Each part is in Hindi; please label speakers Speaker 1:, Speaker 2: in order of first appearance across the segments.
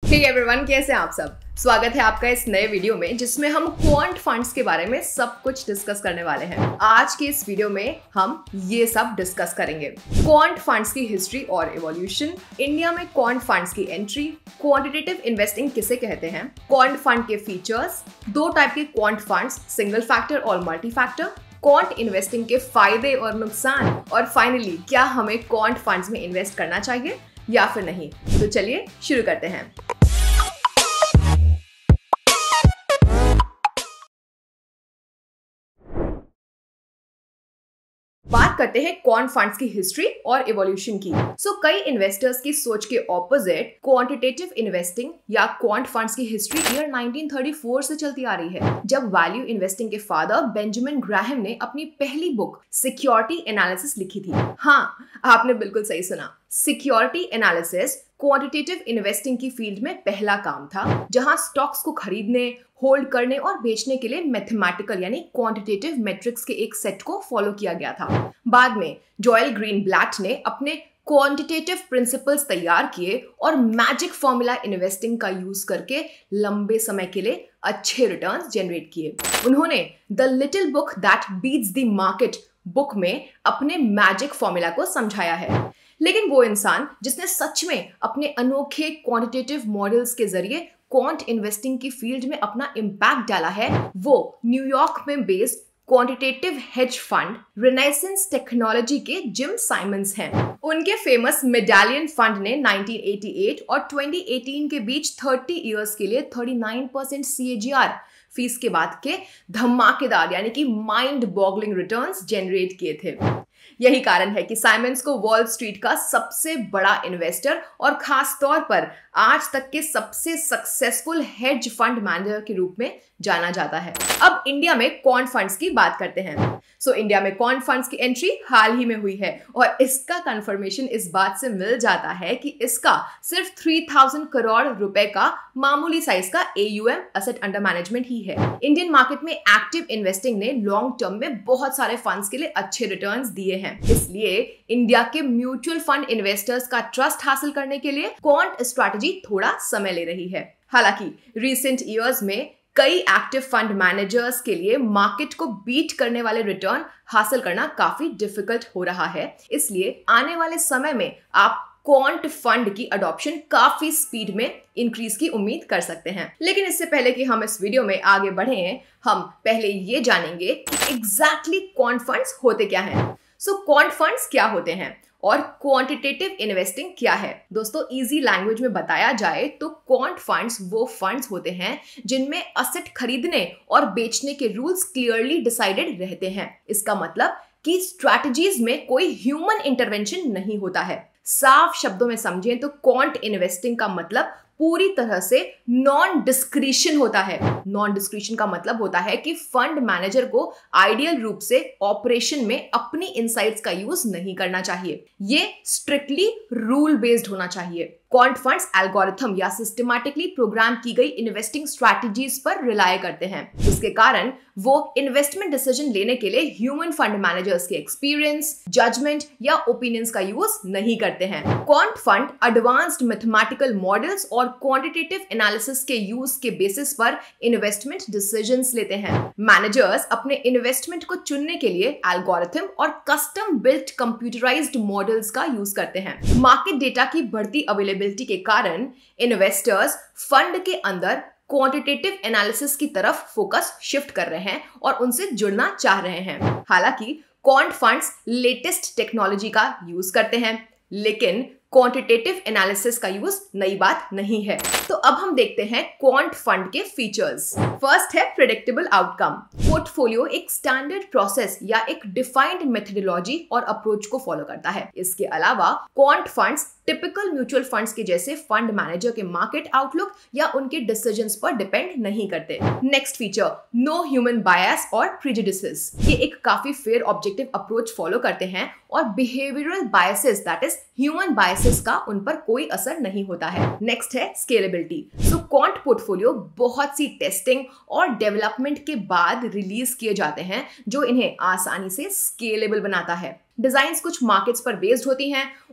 Speaker 1: हे एवरीवन, कैसे हैं आप सब। स्वागत है आपका इस नए वीडियो में जिसमें हम क्वांट फंड्स के बारे में सब कुछ डिस्कस करने वाले हैं। आज के इस वीडियो में हम ये सब डिस्कस करेंगे। क्वांट फंड्स की हिस्ट्री और इवोल्यूशन, इंडिया में क्वांट फंड्स की एंट्री, क्वांटिटेटिव इन्वेस्टिंग किसे कहते हैं, क्वांट फंड के फीचर्स, दो टाइप के क्वांट फंड्स, सिंगल फैक्टर और मल्टी फैक्टर, क्वांट इन्वेस्टिंग के फायदे और नुकसान, और फाइनली क्या हमें क्वांट फंड्स में इन्वेस्ट करना चाहिए या फिर नहीं। तो चलिए शुरू करते हैं। बात करते हैं क्वांट फंड्स की हिस्ट्री और इवोल्यूशन की। कई इन्वेस्टर्स की सोच के ऑपोजिट क्वांटिटेटिव इन्वेस्टिंग या क्वांट फंड्स की हिस्ट्री ईयर 1934 से चलती आ रही है, जब वैल्यू इन्वेस्टिंग के फादर बेंजामिन ग्राहम ने अपनी पहली बुक सिक्योरिटी एनालिसिस लिखी थी। हाँ, आपने बिल्कुल सही सुना, सिक्योरिटी एनालिसिस क्वांटिटेटिव इन्वेस्टिंग की फील्ड में पहला काम था, जहां स्टॉक्स को खरीदने, होल्ड करने और बेचने के लिए मैथमेटिकल यानी क्वांटिटेटिव मैट्रिक्स के एक सेट को फॉलो किया गया था। बाद में जोएल ग्रीनब्लैट ने अपने क्वांटिटेटिव प्रिंसिपल्स तैयार किए और मैजिक फॉर्मूला इन्वेस्टिंग का यूज करके लंबे समय के लिए अच्छे रिटर्न्स जनरेट किए। उन्होंने the little book that beats the market book में अपने मैजिक फॉर्मूला को समझाया है। लेकिन वो इंसान जिसने सच में अपने अनोखे क्वांटिटेटिव मॉडल्स के जरिए क्वांट इन्वेस्टिंग की फील्ड में अपना इम्पैक्ट डाला है, वो न्यूयॉर्क में based quantitative hedge fund Renaissance technology के जिम साइमंस हैं। उनके फेमस मेडालियन फंड ने 1988 और 2018 के बीच 30 इयर्स के लिए 39% CAGR फीस के बाद के धमाकेदार यानी कि माइंड बॉगलिंग रिटर्न्स जनरेट किए थे। यही कारण है कि साइमंस को वॉल स्ट्रीट का सबसे बड़ा इन्वेस्टर और खास तौर पर आज तक के सबसे सक्सेसफुल हेज फंड मैनेजर के रूप में जाना जाता है। अब इंडिया में क्वांट फंड्स की बात करते हैं। इंडिया में क्वांट फंड्स की एंट्री हाल ही में हुई है और इसका कंफर्मेशन इस बात से मिल जाता है कि इसका सिर्फ 3000 करोड़ रुपए का मामूली साइज का AUM एसेट अंडर मैनेजमेंट ही है। इंडियन मार्केट में एक्टिव इन्वेस्टिंग ने लॉन्ग टर्म में बहुत सारे फंड्स के लिए अच्छे रिटर्न्स दिए हैं, इसलिए इंडिया के म्यूचुअल फंड इन्वेस्टर्स का ट्रस्ट हासिल करने के लिए क्वांट स्ट्रैटेजी थोड़ा समय ले रही है। हालांकि रिसेंट ईयर्स में कई एक्टिव फंड मैनेजर्स के लिए मार्केट को बीट करने वाले रिटर्न हासिल करना काफी डिफिकल्ट हो रहा है, इसलिए आने वाले समय में आप क्वांट फंड की अडॉप्शन काफी स्पीड में इंक्रीज की उम्मीद कर सकते हैं। लेकिन इससे पहले कि हम इस वीडियो में आगे बढ़ें, हम पहले ये जानेंगे कि एग्जैक्टली क्वांट फंड्स होते क्या हैं। क्वांट फंड्स क्या होते हैं और क्वांटिटेटिव इन्वेस्टिंग क्या है। दोस्तों, इजी लैंग्वेज में बताया जाए तो क्वांट फंड्स वो फंड्स होते हैं जिनमें असेट खरीदने और बेचने के रूल्स क्लियरली डिसाइडेड रहते हैं। इसका मतलब कि स्ट्रैटेजीज में कोई ह्यूमन इंटरवेंशन नहीं होता है। साफ शब्दों में समझें तो क्वांट इन्वेस्टिंग का मतलब पूरी तरह से नॉन डिस्क्रिशन होता है। नॉन डिस्क्रिशन का मतलब होता है कि फंड मैनेजर को आइडियल रूप से ऑपरेशन में अपनी इनसाइट्स का यूज नहीं करना चाहिए। ये स्ट्रिक्टली रूल बेस्ड होना चाहिए। क्वांट फंड्स एल्गोरिथम या सिस्टमैटिकली प्रोग्राम की गई इन्वेस्टिंग स्ट्रैटेजीज पर रिलाय करते हैं, जिसके कारण वो इन्वेस्टमेंट डिसीजन लेने के लिए ह्यूमन फंड मैनेजर्स के एक्सपीरियंस, जजमेंट या ओपिनियंस का यूज नहीं करते हैं। Quant fund advanced mathematical models और क्वांटिटेटिव एनालिसिस के यूज के बेसिस पर इन्वेस्टमेंट डिसीजंस लेते हैं। मैनेजर्स अपने इन्वेस्टमेंट को चुनने के लिए एल्गोरिथम और कस्टम बिल्ट कंप्यूटराइज्ड मॉडल्स का यूज करते हैं। मार्केट डेटा की बढ़ती अवेलेबिलिटी के कारण इन्वेस्टर्स फंड के अंदर क्वांटिटेटिव एनालिसिस की तरफ फोकस शिफ्ट कर रहे हैं और उनसे जुड़ना चाह रहे हैं। हालांकि क्वांट फंड्स लेटेस्ट टेक्नोलॉजी का यूज करते हैं, लेकिन क्वांटिटेटिव एनालिसिस का यूज नई बात नहीं है। तो अब हम देखते हैं क्वांट फंड के फीचर्स। फर्स्ट है प्रेडिक्टेबल आउटकम। पोर्टफोलियो एक स्टैंडर्ड प्रोसेस या एक डिफाइंड मेथडोलॉजी और अप्रोच को फॉलो करता है। इसके अलावा quant funds typical mutual funds के जैसे फंड मैनेजर के मार्केट आउटलुक या उनके डिसीजंस पर डिपेंड नहीं करते। Next feature, no human bias और प्रेजुडिसेस। ये एक काफी फेयर ऑब्जेक्टिव अप्रोच फॉलो करते हैं और behavioural biases that is human biases का उन पर कोई असर नहीं होता है। नेक्स्ट है स्केलेबिलिटी। क्वांट पोर्टफोलियो बहुत सी टेस्टिंग और डेवलपमेंट के बाद रिलीज किए जाते हैं, जो इन्हें आसानी से स्केलेबल बनाता है। डिजाइन्स कुछ मार्केट्स पर बेस्ड होती हैं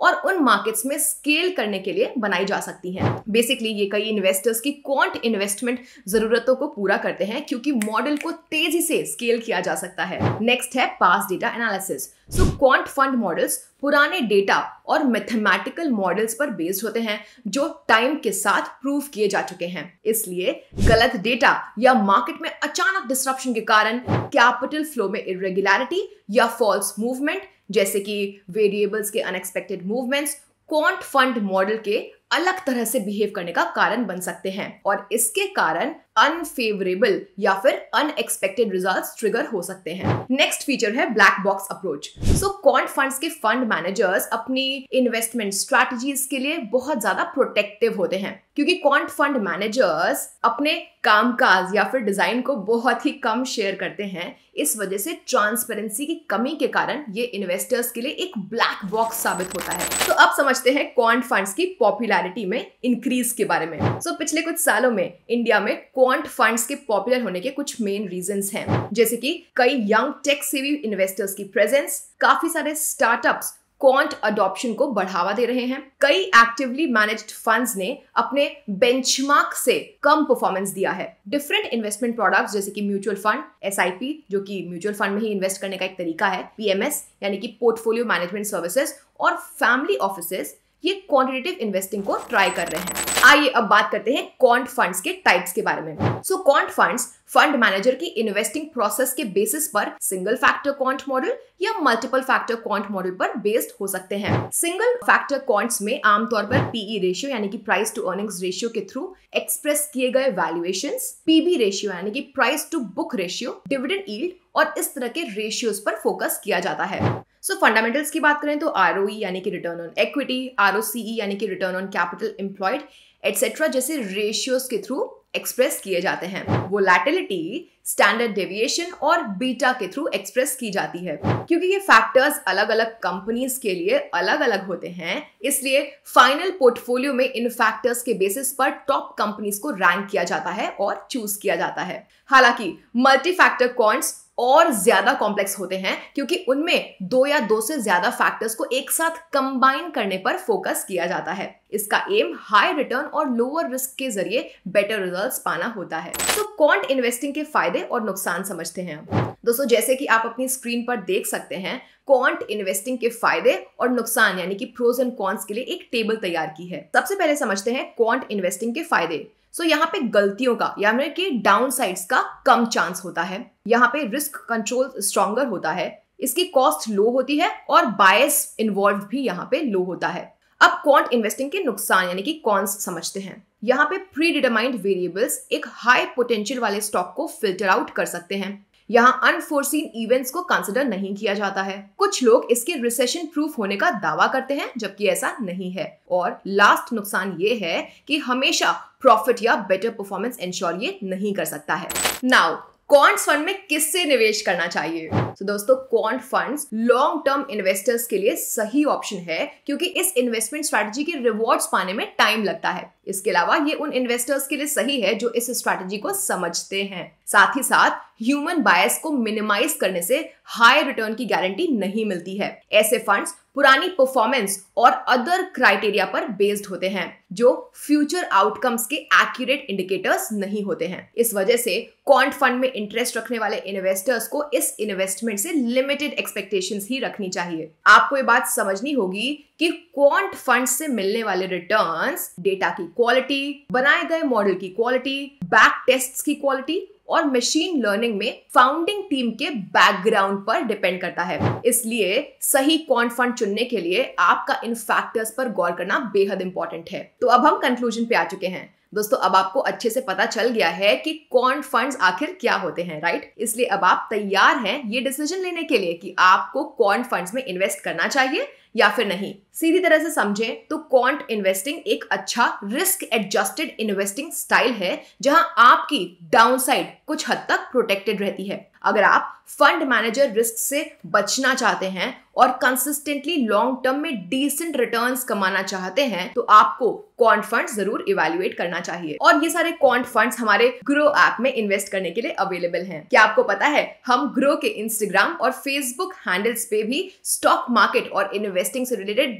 Speaker 1: और उन मार्केट्स में स्केल करने के लिए बनाई जा सकती हैं। बेसिकली ये कई इन्वेस्टर्स की क्वांट इन्वेस्टमेंट जरूरतों को पूरा करते हैं क्योंकि मॉडल को तेजी से स्केल किया जा सकता है। नेक्स्ट है past data analysis. So quant fund models पुराने डेटा और मैथमेटिकल मॉडल्स पर बेस्ड होते हैं जो टाइम के साथ प्रूव किए जा चुके हैं। इसलिए गलत डेटा या मार्केट में अचानक डिसरप्शन के कारण कैपिटल फ्लो में इरेगुलरिटी या फॉल्स मूवमेंट जैसे कि वेरिएबल्स के unexpected movements quant fund model के अलग तरह से बिहेव करने का कारण बन सकते हैं और इसके कारण अनफेवरेबल या फिर अनएक्सपेक्टेड रिजल्ट्स ट्रिगर हो सकते हैं। नेक्स्ट फीचर है black box approach. So quant funds के फंड मैनेजर्स अपनी इन्वेस्टमेंट स्ट्रैटेजीज के लिए बहुत ज्यादा प्रोटेक्टिव होते हैं क्योंकि क्वांट फंड मैनेजर्स अपने कामकाज या फिर डिजाइन को बहुत ही कम शेयर करते हैं। इस वजह से ट्रांसपेरेंसी की कमी के कारण ये इन्वेस्टर्स के लिए एक ब्लैक बॉक्स साबित होता है। तो अब समझते हैं क्वांट फंड्स की पॉपुलैरिटी में इंक्रीज के बारे में। सो पिछले कुछ सालों में इंडिया में क्वांट फंड्स के पॉपुलर होने के कुछ मेन रीजंस हैं, जैसे कि कई यंग टेक सेवी इन्वेस्टर्स की प्रेजेंस, काफी सारे स्टार्टअप्स क्वांट अडॉप्शन को बढ़ावा दे रहे हैं, कई एक्टिवली मैनेज्ड फंड्स ने अपने बेंचमार्क से कम परफॉर्मेंस दिया है, डिफरेंट इन्वेस्टमेंट प्रोडक्ट्स जैसे कि म्यूचुअल फंड, एसआईपी जो कि म्यूचुअल फंड में ही इन्वेस्ट करने का एक तरीका है, पीएमएस यानी कि पोर्टफोलियो मैनेजमेंट सर्विसेज और फैमिली ऑफिसेज ये क्वांटिटेटिव इन्वेस्टिंग को ट्राई कर रहे हैं। आइए अब बात करते हैं क्वांट फंड्स के टाइप्स के बारे में। So quant funds fund manager की इन्वेस्टिंग प्रोसेस के बेसिस पर सिंगल फैक्टर क्वांट मॉडल या मल्टीपल फैक्टर क्वांट मॉडल पर बेस्ड हो सकते हैं। सिंगल फैक्टर क्वांट्स में आमतौर पर पीई रेशियो यानी कि प्राइस टू अर्निंग्स रेशियो के थ्रू एक्सप्रेस किए गए वैल्यूएशंस, पीबी रेशियो यानी कि price to book ratio, dividend yield और इस तरह के रेशियोज पर फोकस किया जाता है। सो फंडामेंटल्स की बात करें तो आरओई यानी कि रिटर्न ऑन इक्विटी, आरओसीई यानी कि return on capital employed etcetera जैसे रेशियोज के थ्रू एक्सप्रेस किए जाते हैं। वोलैटिलिटी, स्टैंडर्ड डेविएशन और बीटा के थ्रू एक्सप्रेस की जाती है। क्योंकि ये फैक्टर्स अलग अलग कंपनीज के लिए अलग अलग होते हैं, इसलिए फाइनल पोर्टफोलियो में इन फैक्टर्स के बेसिस पर टॉप कंपनीज को रैंक किया जाता है और चूज किया जाता है। हालांकि मल्टी फैक्टर क्वांट्स और ज्यादा कॉम्प्लेक्स होते हैं क्योंकि उनमें दो या दो से ज्यादा फैक्टर्स को एक साथ कंबाइन करने पर फोकस किया जाता है। इसका एम हाई रिटर्न और लोअर रिस्क के जरिए बेटर रिजल्ट्स पाना होता है। तो क्वांट इन्वेस्टिंग के फायदे और नुकसान समझते हैं। दोस्तों जैसे कि आप अपनी स्क्रीन पर देख सकते हैं, क्वांट इन्वेस्टिंग के फायदे और नुकसान यानी कि प्रोज एंड कॉन्स के लिए एक टेबल तैयार की है। सबसे पहले समझते हैं क्वांट इन्वेस्टिंग के फायदे। सो यहाँ पे गलतियों का यानी कि डाउन साइड्स का कम चांस होता है, यहाँ पे रिस्क कंट्रोल स्ट्रॉन्गर होता है, इसकी कॉस्ट लो होती है और बायस इन्वॉल्व भी यहाँ पे लो होता है। अब क्वांट इन्वेस्टिंग के नुकसान यानी कि कॉन्स समझते हैं। यहाँ पे प्री डिटरमाइंड वेरिएबल्स एक हाई पोटेंशियल वाले स्टॉक को फिल्टर आउट कर सकते हैं। यहाँ अनफोर्सीन इवेंट्स को कंसिडर नहीं किया जाता है। कुछ लोग इसके रिसेशन प्रूफ होने का दावा करते हैं जबकि ऐसा नहीं है। और लास्ट नुकसान ये है कि हमेशा प्रॉफिट या बेटर परफॉर्मेंस इंश्योर ये नहीं कर सकता है। नाउ क्वांट फंड में किससे निवेश करना चाहिए? तो दोस्तों quant funds long term investors के लिए सही ऑप्शन है क्योंकि इस इन्वेस्टमेंट स्ट्रैटेजी के रिवॉर्ड्स पाने में टाइम लगता है। इसके अलावा ये उन इन्वेस्टर्स के लिए सही है जो इस स्ट्रैटेजी को समझते हैं। साथ ही साथ ह्यूमन बायस को मिनिमाइज करने से हाई रिटर्न की गारंटी नहीं मिलती है। ऐसे फंड्स पुरानी परफॉर्मेंस और अदर क्राइटेरिया पर बेस्ड होते हैं जो फ्यूचर आउटकम्स के एक्यूरेट इंडिकेटर्स नहीं होते हैं। इस वजह से क्वांट फंड में इंटरेस्ट रखने वाले इन्वेस्टर्स को इस इन्वेस्टमेंट से लिमिटेड एक्सपेक्टेशंस ही रखनी चाहिए। आपको ये बात समझनी होगी कि क्वांट फंड से मिलने वाले रिटर्न्स डेटा की क्वालिटी, बनाए गए मॉडल की क्वालिटी, बैक टेस्ट्स की क्वालिटी और मशीन लर्निंग में फाउंडिंग टीम के बैकग्राउंड पर डिपेंड करता है। इसलिए सही क्वांट फंड चुनने के लिए आपका इन फैक्टर्स पर गौर करना बेहद इंपॉर्टेंट है। तो अब हम कंक्लूजन पे आ चुके हैं। दोस्तों अब आपको अच्छे से पता चल गया है कि क्वांट फंड्स आखिर क्या होते हैं, राइट? इसलिए अब आप तैयार हैं ये डिसीजन लेने के लिए कि आपको क्वांट फंड्स में इन्वेस्ट करना चाहिए या फिर नहीं। सीधी तरह से समझें तो क्वांट इन्वेस्टिंग एक अच्छा रिस्क एडजस्टेड इन्वेस्टिंग स्टाइल है जहां आपकी डाउनसाइड कुछ हद तक प्रोटेक्टेड रहती है। अगर आप फंड मैनेजर रिस्क से बचना चाहते हैं और कंसिस्टेंटली लॉन्ग टर्म में डिसेंट रिटर्न्स कमाना चाहते हैं तो आपको क्वांट फंड जरूर इवैल्यूएट करना चाहिए। और ये सारे क्वांट फंड्स हमारे ग्रो ऐप में इन्वेस्ट करने के लिए अवेलेबल हैं। क्या आपको पता है हम ग्रो के इंस्टाग्राम और फेसबुक हैंडल्स पे भी स्टॉक मार्केट और इन्वेस्टिंग से रिलेटेड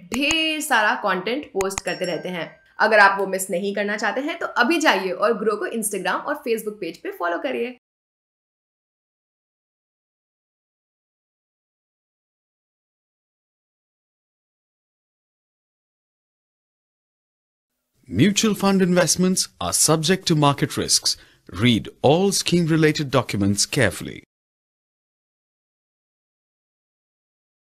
Speaker 1: ढेर सारा कंटेंट पोस्ट करते रहते हैं। अगर आप वो मिस नहीं करना चाहते हैं तो अभी जाइए और ग्रो को इंस्टाग्राम और फेसबुक पेज पे फॉलो करिए।
Speaker 2: Mutual fund investments are subject to market risks. Read all scheme-related documents carefully.